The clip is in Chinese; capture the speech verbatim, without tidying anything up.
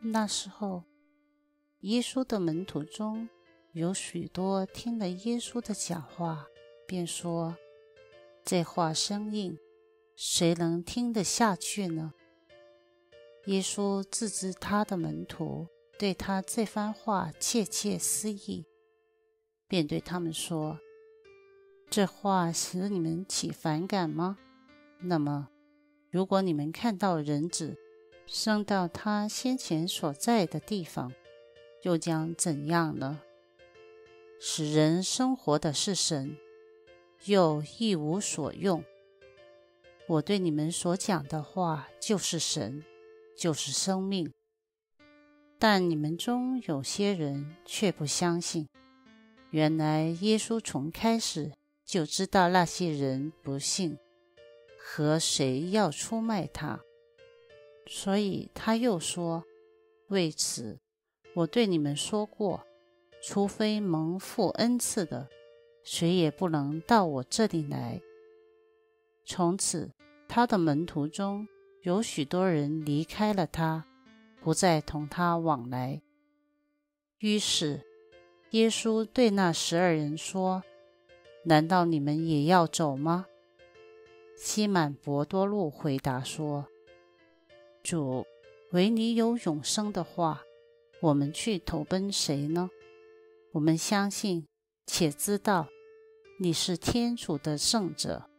那时候，耶稣的门徒中有许多听了耶稣的讲话，便说：这话生硬，谁能听得下去呢？耶稣自知他的门徒对他这番话窃窃私议，便对他们说：这话使你们起反感吗？那么，如果你们看到人子升到他先前所在的地方，又将怎样呢？使人生活的是神，又一无所用。我对你们所讲的话就是神，就是生命。但你们中有些人却不相信。原来耶稣从开始就知道那些人不信，和谁要出卖他。所以他又说：为此，我对你们说过，除非蒙父恩赐的，谁也不能到我这里来。从此，他的门徒中有许多人离开了他，不再同他往来。于是，耶稣对那十二人说：难道你们也要走吗？西满伯多禄回答说：主，唯你有永生的话，我们去投奔谁呢？我们相信且知道你是天主的圣者。